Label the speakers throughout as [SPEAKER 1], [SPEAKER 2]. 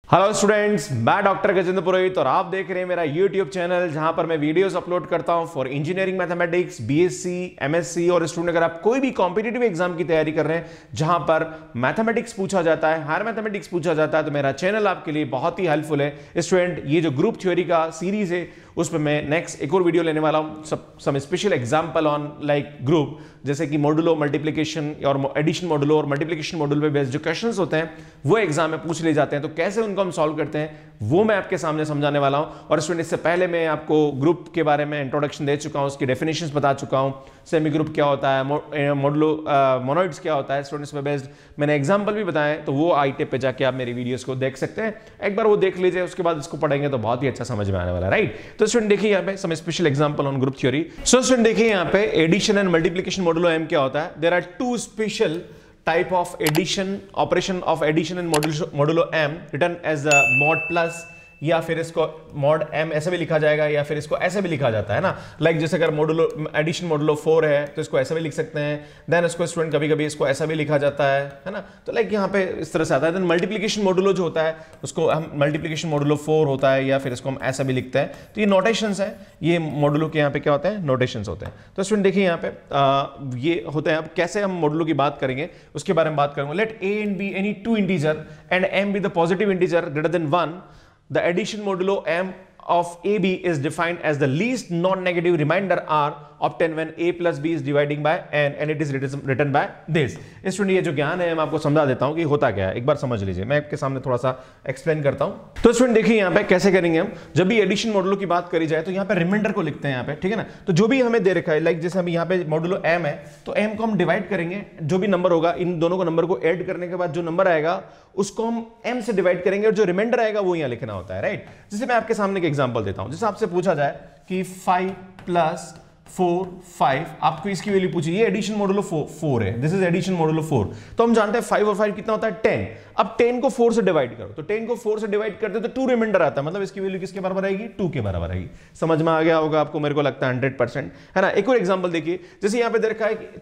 [SPEAKER 1] Hello students, मैं doctor Gajendra Purohit और आप देख रहे हैं मेरा यूट्यूब चैनल जहां पर मैं वीडियोस अपलोड करता हूं for engineering mathematics, BSc, MSc और स्टूडेंट अगर आप कोई भी कॉम्पिटिटिव एग्जाम की तैयारी कर रहे हैं जहां पर मैथमेटिक्स पूछा जाता है, हायर मैथमेटिक्स पूछा जाता है, तो मेरा चैनल आपके लिए बहुत ही हेल्पफुल है। स्टूडेंट, ये जो ग्रुप थ्योरी का सीरीज है उस पर मैं नेक्स्ट एक और वीडियो लेने वाला हूं, some special example on like group, जैसे कि मॉडुलो मल्टीप्लिकेशन और एडिशन मॉडुलो और मल्टीप्लिकेशन मॉडुलो पे बेस्ड जो क्वेश्चंस होते हैं वो एग्जाम में पूछ लिए जाते हैं, तो कैसे उनको हम सॉल्व करते हैं वो मैं आपके सामने समझाने वाला हूं। और स्टूडेंट, इससे पहले मैं आपको ग्रुप के बारे में इंट्रोडक्शन दे चुका हूं, उसकी डेफिनेशंस बता चुका हूं, सेमी ग्रुप क्या होता है, मॉडुलो मोनोइड्स क्या होता है, स्टूडेंट्स पे बेस्ड मैंने एग्जांपल भी बताए, तो वो आई टिप पे जाके आप मेरी वीडियोस को देख सकते हैं। एक बार वो देख लीजिए, उसके बाद इसको पढ़ेंगे तो बहुत ही अच्छा समझ में आने वाला है, राइट। तो स्टूडेंट देखिए यहाँ पे some special example on group theory. So student देखिए यहाँ पे addition and multiplication modulo M क्या होता है। There are two special type of addition operation of addition and modulo m written as a mod plus, या फिर इसको mod m ऐसे भी लिखा जाएगा या फिर इसको ऐसे भी लिखा जाता है ना, लाइक जैसे अगर मॉडुलो एडिशन मॉडुलो 4 है तो इसको ऐसे भी लिख सकते हैं, देन इसको स्टूडेंट कभी कभी इसको ऐसा भी लिखा जाता है ना, तो लाइक यहाँ पे इस तरह से आता है। देन मल्टीप्लिकेशन मॉडुलो जो होता है उसको हम मल्टीप्लिकेशन मॉडुलो 4 होता है या फिर इसको हम ऐसा भी लिखते हैं, तो ये नोटेशंस है, ये मॉडुलो के यहाँ पे क्या होते हैं, नोटेशंस होते हैं। तो स्टूडेंट देखिए यहाँ पे ये होते हैं। अब कैसे हम मॉडुलो की बात करेंगे उसके बारे में बात करूंगा। Let a and b any two integer and m be the positive integer greater than 1, the addition modulo m of ab is defined as the least non-negative remainder r obtained when a plus b is dividing by n and it is written by this। Student, ये जो ज्ञान है मैं आपको समझा देता हूं कि होता क्या है, एक बार समझ लीजिए, मैं आपके सामने थोड़ा सा एक्सप्लेन करता हूं। तो स्टूडेंट देखिए यहाँ पे कैसे करेंगे हम, जब भी एडिशन मॉडुलो की बात करी जाए तो यहाँ पे रिमाइंडर को लिखते हैं यहाँ पे, ठीक है ना। तो जो भी हमें दे रखा है, लाइक जैसे हम यहाँ पे मॉडुलो m है तो m को हम डिवाइड करेंगे, जो भी नंबर होगा इन दोनों को नंबर को ऐड करने के बाद जो नंबर आएगा उसको हम m से डिवाइड करेंगे और जो रिमाइंडर आएगा वो यहाँ लिखना होता है, राइट। जैसे मैं आपके सामने एक एग्जांपल देता हूं, जैसे आपसे पूछा जाए कि 5 + 4 5, आपको इसकी वैल्यू पूछी, ये एडिशन मॉडुलो 4 है, दिस इज एडिशन मॉडुलो 4, तो हम जानते हैं 5 और 5 कितना होता है 10। अब 10 को 4 से डिवाइड करो, तो 10 को 4 से डिवाइड करते तो 2 रिमाइंडर आता है, मतलब इसकी वैल्यू किसके बराबर आएगी, 2 के बराबर आएगी। समझ में आ गया होगा आपको, मेरे को लगता है 100%, है ना। एक और एग्जांपल देखिए, जैसे यहां पे दे रखा है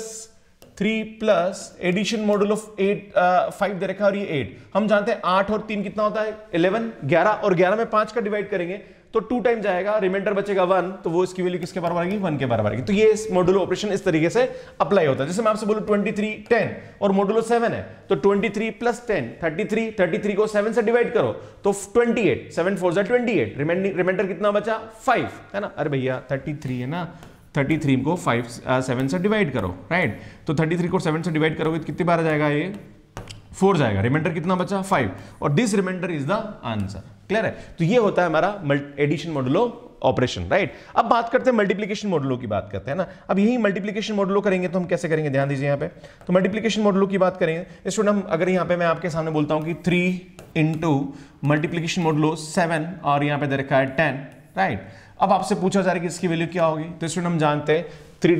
[SPEAKER 1] 3 प्लस एडिशन मॉडुलो 5 दे रखा है और ये 8, हम जानते हैं 8 और 3 कितना होता है 11, 11 और 11 में 5 का डिवाइड करेंगे तो 2 टाइम जाएगा, रिमाइंडर बचेगा 1, तो वो इसकी वैल्यू किसके बराबर आएगी, 1 के बराबर आएगी। तो ये मॉडुलो ऑपरेशन इस तरीके से अप्लाई होता है। जैसे मैं आपसे बोलूं 23 10 और मॉडुलो 7 है तो 23 + 10 33 को 7 से डिवाइड करो तो 28, 7 4 जा 28, रिमाइंडर कितना बचा 5, है ना। अरे भैया 33 है ना, 33 को 7 से डिवाइड करो, राइट। तो 33 को 7 से डिवाइड करोगे तो कितनी बार आ जाएगा, ये 4 जाएगा, रिमाइंडर कितना बचा 5, और this remainder is the answer. Clear है। तो ये होता है हमारा एडिशन मॉडुलो ऑपरेशन, राइट। अब बात करते हैं मल्टीप्लिकेशन मॉडुलो की, बात करते हैं ना। अब यही मल्टीप्लिकेशन मॉडुलो करेंगे तो हम कैसे करेंगे, ध्यान दीजिए यहाँ पे। तो मल्टीप्लिकेशन मॉडुलो की बात करेंगे स्टूडेंट, हम अगर यहाँ पे मैं आपके सामने बोलता हूँ कि 3 × मल्टीप्लिकेशन मॉडुलो 7 और यहाँ पे दे रखा है 10, राइट। अब आपसे पूछा जा रहा है कि इसकी वैल्यू क्या होगी, तो स्टूडेंट हम जानते हैं 3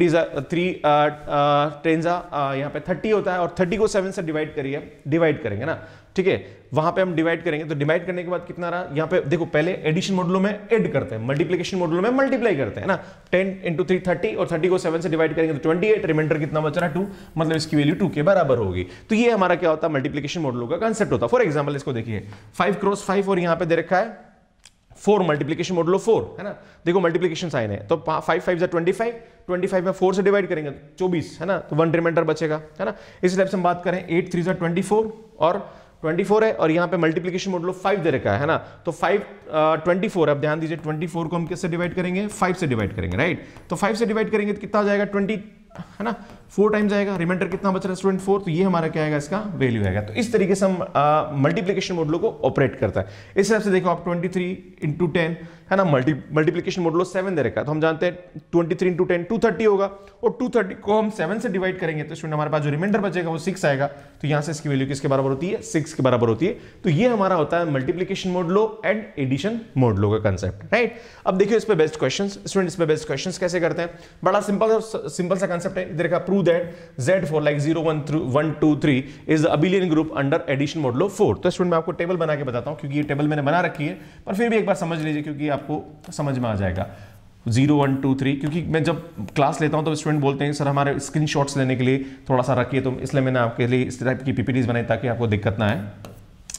[SPEAKER 1] 10 यहाँ पे 30 होता है और 30 को 7 से डिवाइड करेंगे ना, ठीक है। वहां पे हम डिवाइड करेंगे तो डिवाइड करने के बाद कितना रहा, यहाँ पे देखो पहले एडिशन मॉडुलो में ऐड करते हैं, मल्टीप्लिकेशन मॉडुलो में मल्टीप्लाई करते हैं ना। 10 × 3 30 और 30 को 7 से डिवाइड करेंगे तो 28, रिमाइंडर कितना बच रहा है 2, मतलब इसकी वैल्यू 2 के बराबर होगी। तो ये हमारा क्या होता है, मल्टीप्लिकेशन मॉडुलो का कांसेप्ट होता है। फॉर एग्जाम्पल इसको देखिए 5 × 5 और यहाँ पे दे रखा है 4, मल्टीप्लिकेशन मॉडुलो 4, है ना। देखो मल्टीप्लिकेशन साइन है तो 5 5 25 में 4 से डिवाइड करेंगे 24, है ना, तो 1 रिमाइंडर बचेगा, है ना। इस टाइप से हम बात करें 8 3 24 और 24 है और यहाँ पे मल्टीप्लिकेशन मॉडुलो 5 दे रखा है ना, तो 5 24, अब ध्यान दीजिए 24 को हम किससे डिवाइड करेंगे, 5 से डिवाइड करेंगे, राइट। तो 5 से डिवाइड करेंगे तो कितना आ जाएगा 20, है ना, 4 टाइम जाएगा, रिमाइंडर कितना बच रहा है स्टूडेंट 4, तो ये हमारा क्या आएगा, इसका वैल्यू आएगा। तो इस तरीके से हम मल्टीप्लिकेशन मॉडुलो को ऑपरेट करता है। इस हिसाब से देखो आप 23 × 10, है ना, मल्टीप्लिकेशन मॉडुलो 7 दे रखा है तो हम जानते हैं 23 × 10 230 होगा और 230 को हम 7 से डिवाइड करेंगे तो स्टूडेंट हमारे पास जो रिमाइंडर बचेगा वो 6 आएगा, तो यहां से इसकी वैल्यू किसके बराबर होती है, 6 के बराबर होती है। तो ये हमारा होता है multiplication modulo and addition modulo का कंसेप्ट, राइट। अब देखिए इस पे बेस्ट क्वेश्चंस स्टूडेंट, इस पे बेस्ट क्वेश्चंस कैसे करते हैं, बड़ा सिंपल सा कंसेप्ट है। इधर का prove that Z for like 0 1 2 3 is the abelian group under addition modulo 4। तो स्टूडेंट मैं आपको टेबल बना के बताता हूं, क्योंकि ये टेबल मैंने बना रखी है, पर फिर भी एक बार समझ लीजिए क्योंकि आपको समझ में आ जाएगा। 0 1 2 3, क्योंकि मैं जब क्लास लेता हूं तो स्टूडेंट बोलते हैं सर हमारे स्क्रीनशॉट्स लेने के लिए थोड़ा सा रखिए, तो इसलिए मैंने आपके लिए इस टाइप की पीपीटीज बनाई ताकि आपको दिक्कत ना आए।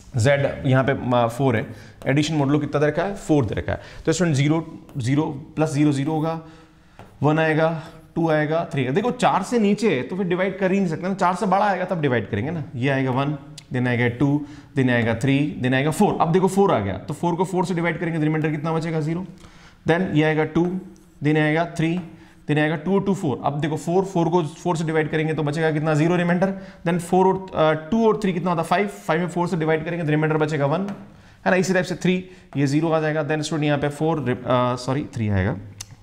[SPEAKER 1] z यहाँ पे 4 है, एडिशन मोड लो कितना दे रखा है 4 दे रखा है। तो स्टूडेंट 0 0 प्लस 0 0 होगा, 1 आएगा, 2 आएगा, 3 आएगा। देखो 4 से नीचे है तो फिर डिवाइड कर ही नहीं सकते ना, 4 से बड़ा आएगा तब डिवाइड करेंगे ना। ये आएगा 1, देन आएगा 2, देन आएगा 3, देन आएगा 4। अब देखो 4 आ गया तो 4 को 4 से डिवाइड करेंगे तो रिमाइंडर कितना बचेगा 0। देन ये आएगा 2, देन आएगा 3, देन आएगा 2 और 2 4। अब देखो 4 को 4 से डिवाइड करेंगे तो बचेगा कितना 0 रिमाइंडर। देन 4 और 2 और 3 कितना होता है 5 में 4 से डिवाइड करेंगे तो रिमाइंडर बचेगा 1, है ना। इसी टाइप से 3, ये 0 आ जाएगा। देन स्टूडेंट यहाँ पे 3 आएगा,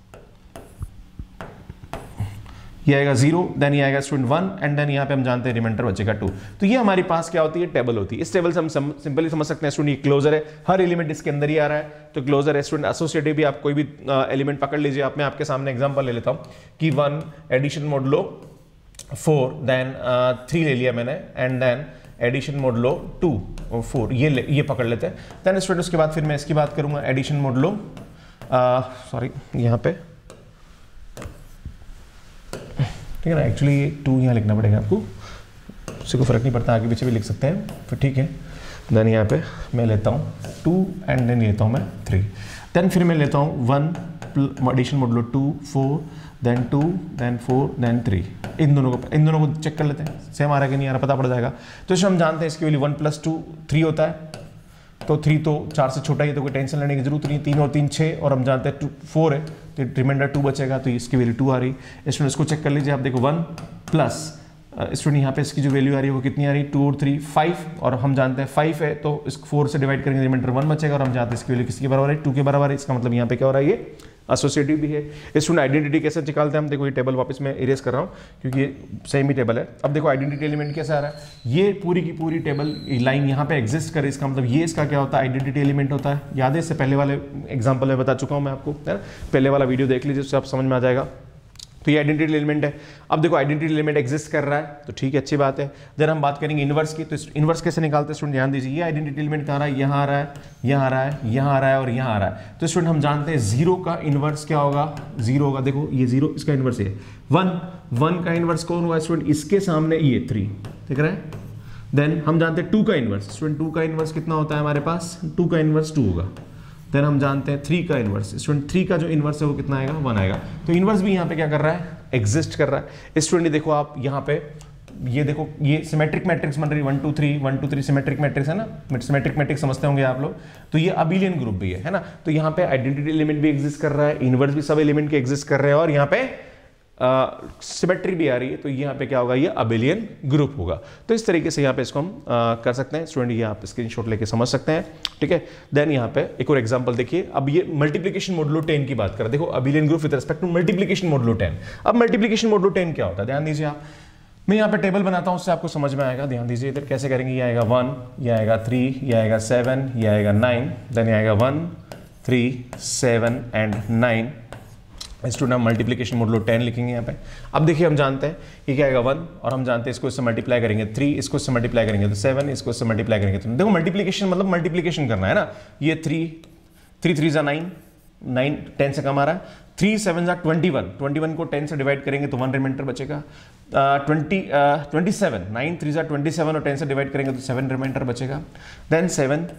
[SPEAKER 1] ये आएगा 0, देन ये आएगा स्टूडेंट 1 एंड देन यहाँ पे हम जानते हैं रिमाइंडर बचेगा 2। तो ये हमारे पास क्या होती है टेबल होती है। इस टेबल से हम सिंपली समझ सकते हैं स्टूडेंट ये क्लोजर है, हर एलिमेंट इसके अंदर ही आ रहा है तो क्लोजर है। स्टूडेंट एसोसिएटिव भी आप कोई भी एलिमेंट पकड़ लीजिए। आप मैं आपके सामने एग्जांपल ले लेता हूँ कि 1 एडिशन मोड लो 4, देन 3 ले लिया मैंने and then addition modulo 2 और 4, ये पकड़ लेते हैं। देन स्टूडेंट उसके बाद फिर मैं इसकी बात करूंगा एडिशन मोड लो यहाँ पे, ठीक है ना। एक्चुअली ये 2 यहाँ लिखना पड़ेगा आपको, उससे कोई फर्क नहीं पड़ता, आगे पीछे भी लिख सकते हैं फिर, ठीक है। देन यहाँ पे मैं लेता हूँ 2 एंड देन लेता हूँ मैं 3। देन फिर मैं लेता हूँ 1 addition modulo 2 4, then 2, then 4, then 3। इन दोनों को चेक कर लेते हैं सेम आ रहा है कि नहीं आ रहा, पता पड़ जाएगा। तो इसमें हम जानते हैं इसकी वैल्यू 1 + 2 3 होता है, तो 3 तो 4 से छोटा ही है तो कोई टेंशन लेने की जरूरत नहीं। 3 और 3 6 और हम जानते हैं 4 है तो रिमाइंडर 2 बचेगा, तो इसकी वैल्यू 2 आ रही। स्टूडेंट इसको चेक कर लीजिए आप, देखो 1 प्लस स्टूडेंट यहाँ पे इसकी जो वैल्यू आ रही है वो कितनी आ रही है 2 और 3 5, और हम जानते हैं 5 है तो इस 4 से डिवाइड करेंगे रिमाइंडर 1 बचेगा, और हम जानते हैं इसकी वैल्यू किसके बराबर है 2 के बराबर है। इसका मतलब यहाँ पे क्या हो रहा है ये एसोसिएटिव भी है। स्टूडेंट आइडेंटिटी कैसे निकालते हैं हम, देखो ये टेबल वापस मैं इरेज कर रहा हूँ क्योंकि ये सेम ही टेबल है। अब देखो आइडेंटिटी एलिमेंट कैसे आ रहा है, ये पूरी की पूरी टेबल लाइन यहाँ पे एग्जिस्ट करे, इसका मतलब ये इसका क्या होता है आइडेंटिटी एलिमेंट होता है। याद है इससे पहले वाले एग्जाम्पल में बता चुका हूँ मैं आपको, है ना। पहले वाला वीडियो देख लीजिए उससे आप समझ में आ जाएगा। तो ये आइडेंटिटी एलिमेंट है। अब देखो आइडेंटिटी एलिमेंट एग्जिस्ट कर रहा है तो ठीक है, अच्छी बात है। जब हम बात करेंगे इनवर्स की, तो इनवर्स कैसे निकालते हैं स्टूडेंट ध्यान दीजिए। ये आइडेंटिटी एलिमेंट कहाँ आ रहा है, यहाँ आ रहा है, यहाँ आ रहा है, यहाँ आ रहा है और यहाँ आ रहा है। तो स्टूडेंट हम जानते हैं 0 का इनवर्स क्या होगा, 0 होगा। देखो ये 0 इसका इनवर्स है, 1 का इनवर्स कौन होगा स्टूडेंट, इसके सामने ये 3 दिख रहा है। देन हम जानते हैं 2 का इनवर्स, स्टूडेंट 2 का इनवर्स कितना होता है हमारे पास, 2 का इनवर्स 2 होगा। देन हम जानते हैं 3 का इनवर्स, स्टूडेंट 3 का जो इनवर्स है वो कितना आएगा 1 आएगा। तो इनवर्स भी यहाँ पे क्या कर रहा है एग्जिस्ट कर रहा है। स्टूडेंट देखो आप यहाँ पे ये देखो ये सिमेट्रिक मैट्रिक्स बन रही है 1 2 3 1 2 3 सिमेट्रिक मैट्रिक्स है ना, सिमेट्रिक मैट्रिक्स समझते होंगे आप लोग। तो ये अबिलियन ग्रुप भी है ना। तो यहाँ पे आइडेंटिटी एलिमेंट भी एग्जिस्ट कर रहा है, इनवर्स भी सब एलिमेंट के एग्जिस्ट कर रहे हैं और यहाँ पे सिमेट्री भी आ रही है। तो यहाँ पे क्या होगा, ये अबिलियन ग्रुप होगा। तो इस तरीके से यहाँ पे इसको हम कर सकते हैं स्टूडेंट, ये आप स्क्रीनशॉट लेके समझ सकते हैं, ठीक है। देन यहाँ पे एक और एग्जांपल देखिए। अब ये मल्टीप्लिकेशन मॉडुलो 10 की बात करें, देखो abelian group with respect to multiplication modulo 10। अब मल्टीप्लिकेशन मॉडुलो 10 क्या होता है ध्यान दीजिए आप, मैं यहाँ पे टेबल बनाता हूँ उससे आपको समझ में आएगा। ध्यान दीजिए इधर कैसे करेंगे, ये आएगा 1, ये आएगा 3, ये आएगा 7, ये आएगा 9, देन ये आएगा 1 3 7 एंड 9। स्टूडेंट हम मल्टीप्लिकेशन मॉडुलो 10 लिखेंगे यहाँ पे। अब देखिए हम जानते हैं ये क्या आएगा 1 और हम जानते हैं इसको इससे मल्टीप्लाई करेंगे 3, इसको इससे मल्टीप्लाई करेंगे तो 7, इसको इससे मल्टीप्लाई करेंगे तो देखो मल्टीप्लिकेशन मतलब मल्टीप्लिकेशन करना है ना। ये 3 3 जा 9, 9 10 से कम आ रहा है, 3 7 जा 21, 21 को 10 से डिवाइड करेंगे तो 1 रिमाइंडर बचेगा। 27 9 3 जा 27 और 10 से डिवाइड करेंगे तो 7 रिमाइंडर बचेगा। देन 7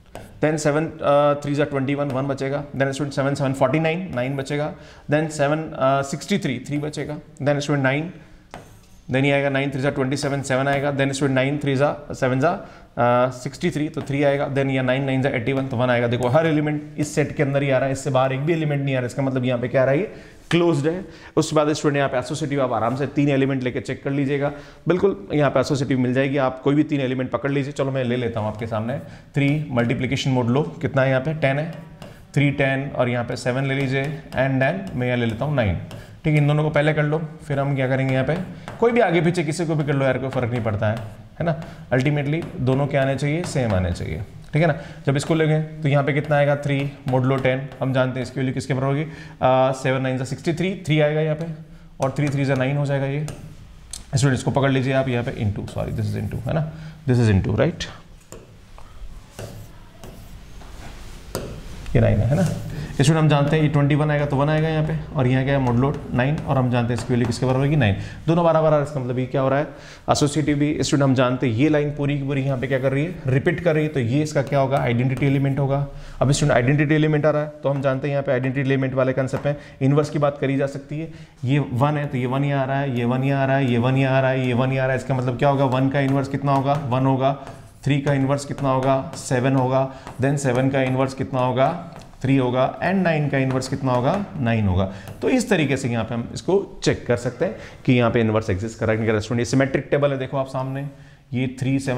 [SPEAKER 1] 3 जा 21 1 बचेगा। देन स्टूडेंट 7 7 49 9 बचेगा। देन 7 63 3 बचेगा। देन स्टूडेंट 9, देन ये आएगा 9 3 जा 27 7 आएगा। देन स्टूडेंट 9 3 जा 7 जा 63 तो 3 आएगा। देन ये 9 9 जा 81 तो 1 आएगा। देखो हर एलिमेंट इस सेट के अंदर ही आ रहा है, इससे बाहर एक भी एलिमेंट नहीं आ रहा है। इसका मतलब यहाँ पे क्या आ रहा है, क्लोज्ड है। उसके बाद स्टूडेंट यहाँ पे एसोसिएटिव आप आराम से 3 एलिमेंट लेके चेक कर लीजिएगा, बिल्कुल यहाँ पे एसोसिएटिव मिल जाएगी। आप कोई भी 3 एलिमेंट पकड़ लीजिए। चलो मैं ले लेता हूँ आपके सामने 3 मल्टीप्लिकेशन मॉडुलो कितना है यहाँ पे 10 है, 3 10 और यहाँ पे 7 ले लीजिए एंड देन मैं यहाँ ले लेता हूँ 9। ठीक है, इन दोनों को पहले कर लो, फिर हम क्या करेंगे यहाँ पे कोई भी आगे पीछे किसी को भी कर लो यार, कोई फर्क नहीं पड़ता है ना। अल्टीमेटली दोनों क्या आने चाहिए, सेम आने चाहिए, ठीक है ना। जब इसको लेंगे तो यहाँ पे कितना आएगा 3 मॉडुलो 10, हम जानते हैं इसकी वैल्यू किसके बराबर होगी 7 9 जा 63 3 आएगा यहाँ पे और 3 3 जा 9 हो जाएगा। ये स्टूडेंट इसको पकड़ लीजिए आप यहाँ पे into, sorry this is into है ना, दिस इज इनटू राइट, ये 9 है ना। इसमें हम जानते हैं ये 21 आएगा तो 1 आएगा यहाँ पे, और यहाँ क्या है मॉडुलो 9, और हम जानते हैं इसकी वैल्यू किसके बराबर होगी 9, दोनों बराबर आ रहा है। इसका मतलब ये क्या हो रहा है एसोसिएटिव भी। स्टूडेंट हम जानते हैं ये लाइन पूरी की पूरी यहाँ पे क्या कर रही है रिपीट कर रही है, तो ये इसका क्या होगा आइडेंटिटी एलिमेंट होगा। अब स्टूडेंट आइडेंटिटी एलिमेंट आ रहा है तो हम जानते हैं यहाँ पे आइडेंटिटी एलिमेंट वाले कंसेप्ट में इनवर्स की बात करी जा सकती है। ये 1 है तो ये 1 यहाँ आ रहा है, ये 1 यहाँ आ रहा है, ये 1 यहाँ आ रहा है, ये 1 यहाँ आ रहा है। इसका मतलब क्या होगा 1 का इनवर्स कितना होगा 1 होगा, 3 का इनवर्स कितना होगा 7 होगा, देन 7 का इनवर्स कितना होगा 3 होगा, एंड 9 का इनवर्स कितना होगा 9 होगा। तो इस तरीके से यहाँ पे हम इसको चेक कर सकते हैं कि यहाँ पे इनवर्स एग्जिस्ट कर रहा है। स्टूडेंट ये सिमेट्रिक टेबल है, देखो आप सामने ये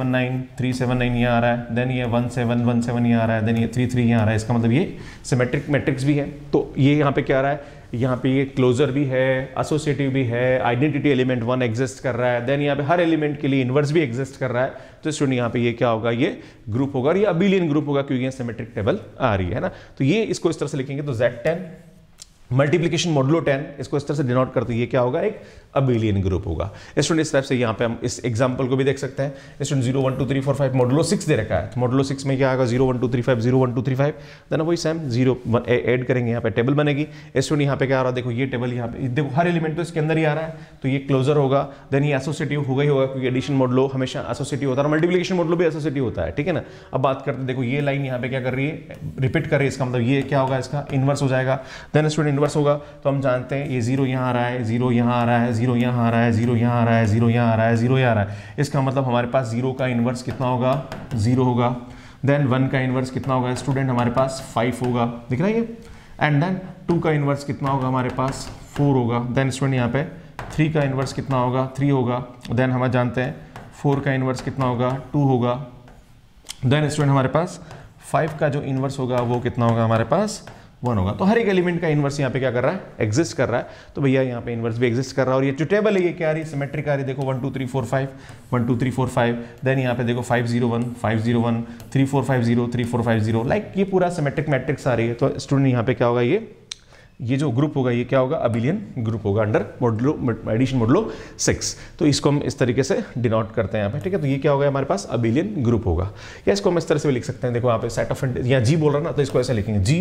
[SPEAKER 1] 379 यहाँ आ रहा है, देन ये 1717 यहाँ आ रहा है, देन ये 33 यहाँ आ रहा है। इसका मतलब ये सिमेट्रिक मैट्रिक्स भी है। तो ये यहाँ पे क्या आ रहा है, यहाँ पे ये क्लोजर भी है, एसोसिएटिव भी है, आइडेंटिटी एलिमेंट 1 एग्जिस्ट कर रहा है, देन यहाँ पे हर एलिमेंट के लिए इनवर्स भी एग्जिस्ट कर रहा है। तो स्टूडेंट यहाँ पे ये क्या होगा ये ग्रुप होगा, और ये अबिलियन ग्रुप होगा क्योंकि ये सिमेट्रिक टेबल आ रही है ना। तो ये इसको इस तरह से लिखेंगे तो Z10 मल्टीप्लिकेशन मॉडुलो 10 इसको इस तरह से डिनोट करते हैं, ये क्या होगा एक अबिलियन ग्रुप होगा। स्टूडेंट इस टाइप से यहाँ पे हम इस एग्जांपल को भी देख सकते हैं। स्टूडेंट 0 1 2 3 4 5 मॉडुलो 6 दे रखा है, तो मॉडुलो 6 में क्या आएगा 0 1 2 3 5 0 1 2 3 5, देन वही सेम 0 ऐड करेंगे, यहाँ पे टेबल बनेगी। स्टूडेंट यहाँ पे क्या आ रहा है देखो ये टेबल यहाँ पे देखो हर एलिमेंट तो इसके अंदर ही आ रहा है, तो ये क्लोजर होगा, देन ये एसोसिएटिव होगा ही होगा क्योंकि एडिशन मॉडुलो हमेशा एसोसिएटिव होता है, मल्टीप्लिकेशन मॉडुलो भी एसोसिएटिव होता है, ठीक है ना। अब बात करते हैं देखो ये लाइन यहाँ पे क्या कर रही है रिपीट कर रही है, इसका मतलब ये क्या होगा इसका इनवर्स हो जाएगा। देन स्टूडेंट इनवर्स होगा तो हम जानते हैं ये 0 यहाँ आ रहा है, 0 यहाँ आ रहा है, 0 यहाँ आ रहा है, 0 यहाँ आ रहा है, 0 यहाँ आ रहा है, 0 यहाँ आ रहा है। इसका मतलब हमारे पास 0 का इनवर्स कितना होगा 0 होगा, देन 1 का इनवर्स कितना होगा स्टूडेंट हमारे पास 5 होगा, दिख रहा है ये, एंड देन 2 का इनवर्स कितना होगा हमारे पास 4 होगा, देन स्टूडेंट यहाँ पे 3 का इनवर्स कितना होगा 3 होगा, देन हम जानते हैं 4 का इनवर्स कितना होगा 2 होगा, देन स्टूडेंट हमारे पास 5 का जो इनवर्स होगा वो कितना होगा हमारे पास 1 होगा। तो हर एक एलिमेंट का इनवर्स यहाँ पे क्या कर रहा है एग्जिस्ट कर रहा है, तो भैया यहाँ पे इनवर्स भी एग्जिस्ट कर रहा है। और ये जो टेबल है ये क्या आ रही है सिमेट्रिक आ रही है, देखो 1 2 3 4 5 1 2 3 4 5, देन यहाँ पे देखो 5 0 1 5 0 1 3 4 5 0 3 4 5 0, लाइक ये पूरा सिमेट्रिक मैट्रिक्स आ रही है। तो स्टूडेंट यहाँ पे क्या होगा ये जो ग्रुप होगा ये क्या होगा अबिलियन ग्रुप होगा अंडर मॉडुलो एडिशन मॉडुलो 6। तो इसको हम इस तरीके से डिनोट करते हैं यहाँ पे, ठीक है। तो ये क्या होगा हमारे पास अबिलियन ग्रुप होगा, या इसको हम इस तरह से भी लिख सकते हैं, देखो यहाँ पे सेट ऑफ या जी बोल रहा ना तो इसको ऐसे लिखेंगे जी,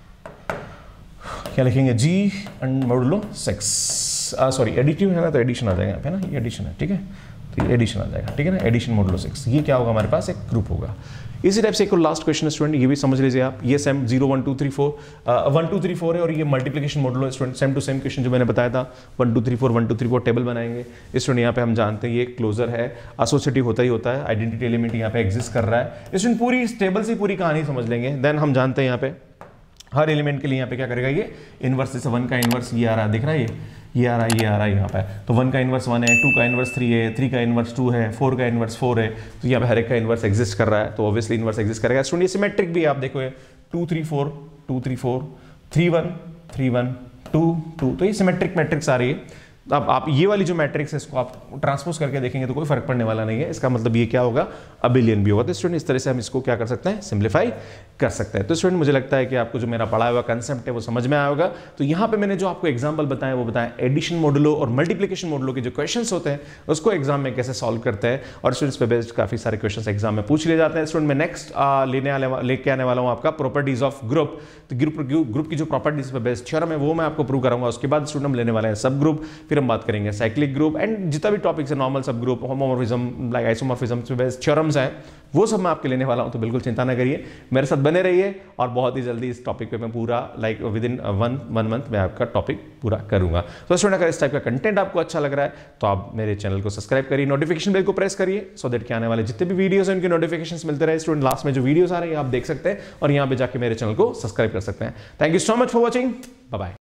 [SPEAKER 1] क्या लिखेंगे G and modulo 6, sorry additive है ना तो एडिशन आ जाएगा यहाँ पे ना, ये एडिशन है, ठीक है, तो ये एडिशन आ जाएगा, ठीक है ना, एडिशन मॉडुलो 6, ये क्या होगा हमारे पास एक ग्रुप होगा। इसी टाइप से एक लास्ट क्वेश्चन स्टूडेंट ये भी समझ लीजिए आप, ये सेम 0 1 2 3 4 1 2 3 4 है, और ये multiplication modulo student same to same question जो मैंने बताया था 1 2 3 4 1 2 3 4 टेबल बनाएंगे। स्टूडेंट यहाँ पे हम जानते हैं ये क्लोजर है, एसोसिएटिव होता ही होता है, आइडेंटिटी एलिमेंट यहाँ पे एग्जिस्ट कर रहा है। स्टूडेंट पूरी इस टेबल से पूरी कहानी समझ लेंगे, देन हम जानते हैं यहाँ पे हर एलिमेंट के लिए यहाँ पे क्या करेगा ये इनवर्स, जैसे 1 का इनवर्स ये आ रहा है, दिख रहा है ये आ रहा है, ये आ रहा है यहाँ पे, तो 1 का इनवर्स 1 है, 2 का इनवर्स 3 है, 3 का इनवर्स 2 है, 4 का इनवर्स 4 है, तो यहाँ पे हर एक का इनवर्स एग्जिस्ट कर रहा है, तो ऑब्वियसली इनवर्स एग्जिस्ट करेगा। स्टूडेंट ये सिमेट्रिक भी आप देखो 2 3 4 2 3 4 3 1 3 1 2 2, तो ये सिमेट्रिक मैट्रिक्स आ रही है। अब आप ये वाली जो मैट्रिक्स है इसको आप ट्रांसपोज करके देखेंगे तो कोई फर्क पड़ने वाला नहीं है, इसका मतलब ये क्या होगा अबिलियन भी होगा। तो स्टूडेंट इस तरह से हम इसको क्या कर सकते हैं सिंप्लीफाई कर सकते हैं। तो स्टूडेंट मुझे लगता है कि आपको जो मेरा पढ़ाया हुआ कंसेप्ट है वो समझ में आया होगा। तो यहाँ पे मैंने जो आपको एग्जाम्पल बताया वो बताया एडिशन मॉडुलो और मल्टीप्लिकेशन मॉडुलो के जो क्वेश्चंस होते हैं उसको एग्जाम में कैसे सॉल्व करते हैं, और स्टूडेंट्स पे बेस्ड काफी सारे क्वेश्चंस एग्जाम में पूछ लिए जाते हैं। स्टूडेंट मैं नेक्स्ट लेके आने वाला हूँ आपका प्रॉपर्टीज ऑफ ग्रुप। तो ग्रुप की जो प्रॉपर्टीज पे बेस्ड थ्योरम है वो मैं आपको प्रूव कराऊंगा। उसके बाद स्टूडेंट हम लेने वाले हैं सब ग्रुप, फिर हम बात करेंगे साइक्लिक ग्रुप एंड जितना भी टॉपिक्स है normal subgroup, homomorphism like isomorphism पे बेस्ड थ्योरम्स हैं वो सब मैं आपके लेने वाला हूं। तो बिल्कुल चिंता ना करिए, मेरे साथ बने रहिए और बहुत ही जल्दी इस टॉपिक पे मैं पूरा like within one month मैं आपका टॉपिक पूरा करूंगा। तो स्टूडेंट अगर इस टाइप का कंटेंट आपको अच्छा लग रहा है तो आप मेरे चैनल को सब्सक्राइब करिए, नोटिफिकेशन बेल को प्रेस करिए सो दैट कि आने वाले जितने भी वीडियोस हैं उनके नोटिफिकेशंस मिलते रहे। स्टूडेंट लास्ट में जो वीडियोस आ रहे हैं आप देख सकते हैं और यहाँ पे जाके मेरे चैनल को सब्सक्राइब कर सकते हैं। Thank you so much for watching, bye bye.